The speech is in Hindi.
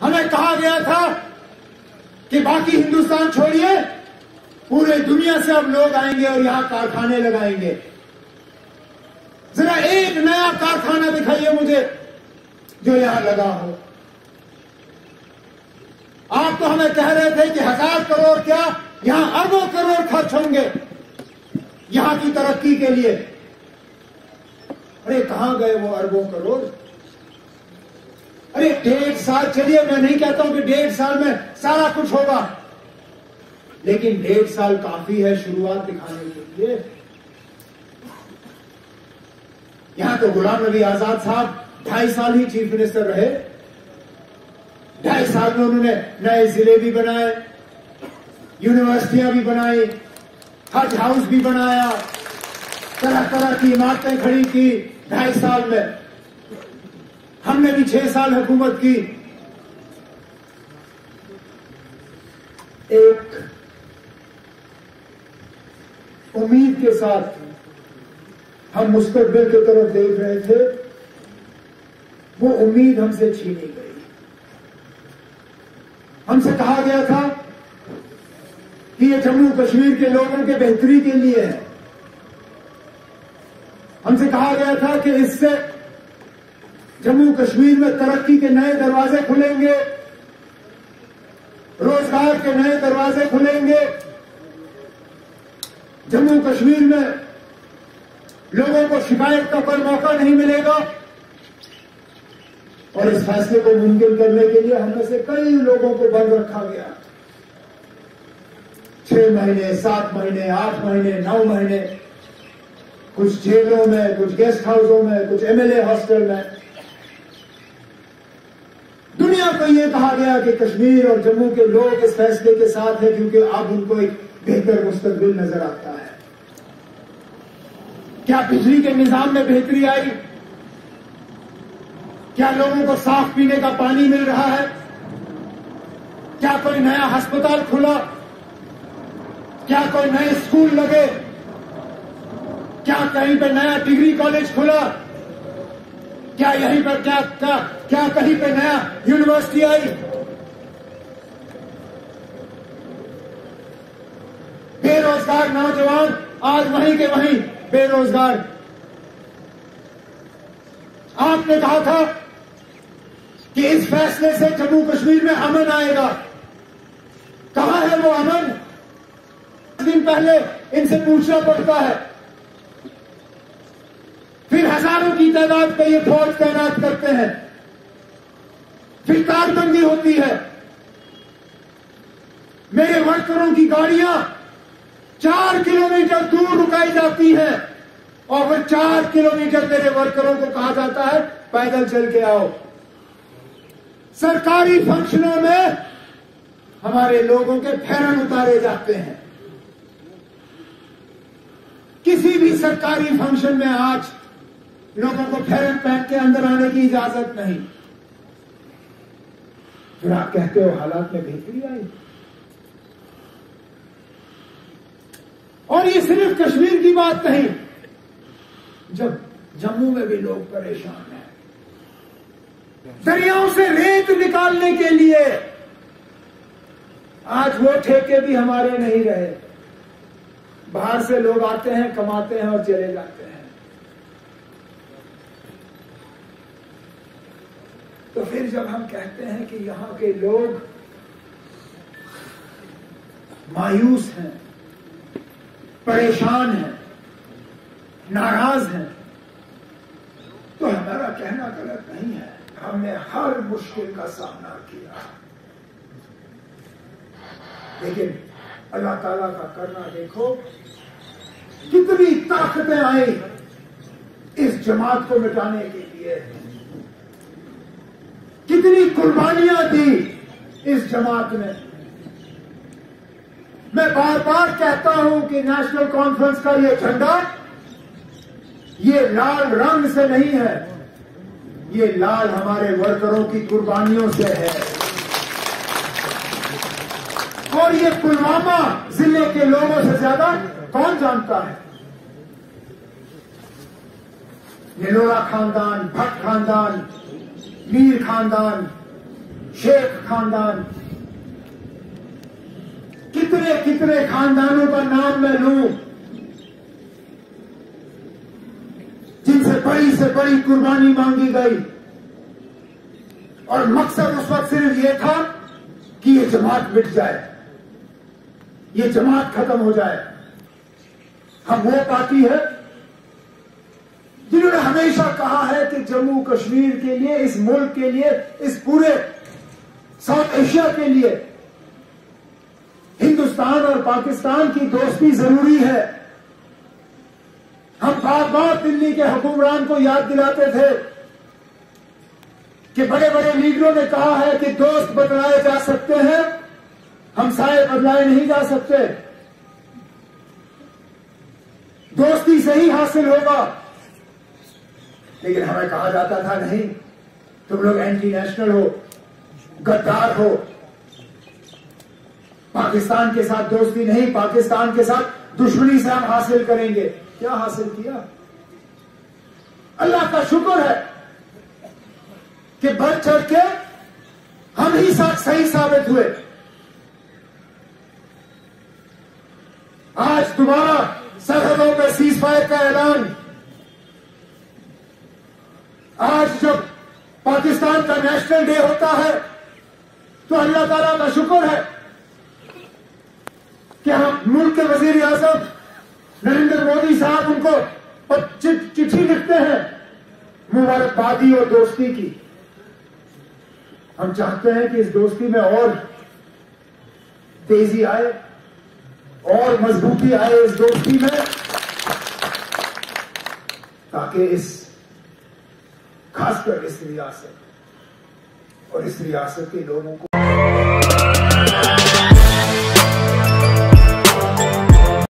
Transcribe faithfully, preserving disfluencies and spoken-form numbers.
हमें कहा गया था कि बाकी हिंदुस्तान छोड़िए, पूरे दुनिया से अब लोग आएंगे और यहां कारखाने लगाएंगे। जरा एक नया कारखाना दिखाइए मुझे जो यहां लगा हो। आप तो हमें कह रहे थे कि हजार करोड़ क्या, यहां अरबों करोड़ खर्च होंगे यहां की तरक्की के लिए। अरे कहां गए वो अरबों करोड़? अरे डेढ़ साल, चलिए मैं नहीं कहता हूं कि डेढ़ साल में सारा कुछ होगा, लेकिन डेढ़ साल काफी है शुरुआत दिखाने के लिए। यहां तो गुलाम नबी आजाद साहब ढाई साल ही चीफ मिनिस्टर रहे। ढाई साल में उन्होंने नए जिले भी बनाए, यूनिवर्सिटियां भी बनाई, हज हाउस भी बनाया, तरह तरह की इमारतें खड़ी की ढाई साल में। हमने भी छह साल हुकूमत की। एक उम्मीद के साथ हम मुस्तकबिल की तरफ देख रहे थे, वो उम्मीद हमसे छीनी गई। हमसे कहा गया था कि ये जम्मू कश्मीर के लोगों के बेहतरी के लिए है। हमसे कहा गया था कि इससे जम्मू कश्मीर में तरक्की के नए दरवाजे खुलेंगे, रोजगार के नए दरवाजे खुलेंगे, जम्मू कश्मीर में लोगों को शिकायत का कोई मौका नहीं मिलेगा। और इस फैसले को मुमकिन करने के लिए हम में से कई लोगों को बंद रखा गया। छह महीने, सात महीने, आठ महीने, नौ महीने, कुछ जेलों में, कुछ गेस्ट हाउसों में, कुछ एमएलए हॉस्टल में। दुनिया को यह कहा गया कि कश्मीर और जम्मू के लोग इस फैसले के साथ हैं क्योंकि अब उनको एक बेहतर मुस्तकबिल नजर आता है। क्या बिजली के निजाम में बेहतरी आई? क्या लोगों को साफ पीने का पानी मिल रहा है? क्या कोई नया अस्पताल खुला? क्या कोई नए स्कूल लगे? क्या कहीं पर नया डिग्री कॉलेज खुला? क्या यहीं पर क्या क्या, क्या कहीं पर नया यूनिवर्सिटी आई? बेरोजगार नौजवान आज वहीं के वहीं बेरोजगार। आपने कहा था कि इस फैसले से जम्मू कश्मीर में अमन आएगा। कहां है वो अमन? दिन पहले इनसे पूछना पड़ता है, फिर हजारों की तादाद में ये फौज तैनात करते हैं, फिर कारबंदी होती है। मेरे वर्करों की गाड़ियां चार किलोमीटर दूर रुकाई जाती है और वो चार किलोमीटर मेरे वर्करों को कहा जाता है पैदल चल के आओ। सरकारी फंक्शनों में हमारे लोगों के फेरन उतारे जाते हैं। किसी भी सरकारी फंक्शन में आज लोगों को फेरन पहन के अंदर आने की इजाजत नहीं। फिर आप कहते हो हालात में बेहतरी आई। और ये सिर्फ कश्मीर की बात नहीं, जब जम्मू में भी लोग परेशान हैं। दरियाओं से रेत निकालने के लिए आज वो ठेके भी हमारे नहीं रहे। बाहर से लोग आते हैं, कमाते हैं और चले जाते हैं। तो फिर जब हम कहते हैं कि यहां के लोग मायूस हैं, परेशान हैं, नाराज हैं, तो हमारा कहना गलत नहीं है। हमने हर मुश्किल का सामना किया, लेकिन अल्लाह ताला का करना देखो, कितनी ताकतें आई इस जमात को मिटाने के लिए, कितनी कुर्बानियां दी इस जमात ने। मैं बार बार कहता हूं कि नेशनल कॉन्फ्रेंस का ये झंडा ये लाल रंग से नहीं है, ये लाल हमारे वर्करों की कुर्बानियों से है। और ये पुलवामा जिले के लोगों से ज्यादा कौन जानता है? निलोरा खानदान, भट्ट खानदान, मीर खानदान, शेख खानदान, कितने कितने खानदानों का नाम मैं लूं जिनसे बड़ी से बड़ी कुर्बानी मांगी गई, और मकसद उस वक्त सिर्फ यह था कि ये जमात मिट जाए, ये जमात खत्म हो जाए। हम वो पार्टी है जिन्होंने हमेशा कहा है कि जम्मू कश्मीर के लिए, इस मुल्क के लिए, इस पूरे साउथ एशिया के लिए हिंदुस्तान और पाकिस्तान की दोस्ती जरूरी है। हम बार बार दिल्ली के हुक्मरान को याद दिलाते थे कि बड़े बड़े लीडरों ने कहा है कि दोस्त बदलाए जा सकते हैं, हमसाये बदलाए नहीं जा सकते। दोस्ती से ही हासिल होगा। लेकिन हमें कहा जाता था नहीं, तुम लोग एंटी नेशनल हो, गद्दार हो, पाकिस्तान के साथ दोस्ती नहीं, पाकिस्तान के साथ दुश्मनी से हम हासिल करेंगे। क्या हासिल किया? अल्लाह का शुक्र है कि बढ़ चढ़ के हम ही साथ सही साबित हुए। आज दोबारा सरहदों पर सीज फायर का ऐलान, आज जब पाकिस्तान का नेशनल डे होता है तो अल्लाह ताला का शुक्र है कि हम मुल्क के वजीर आजम नरेंद्र मोदी साहब उनको चिट्ठी लिखते हैं मुबारकबादी और दोस्ती की। हम चाहते हैं कि इस दोस्ती में और तेजी आए और मजबूती आए इस दोस्ती में, ताकि इस खासकर इस रियासत और इस रियासत के लोगों को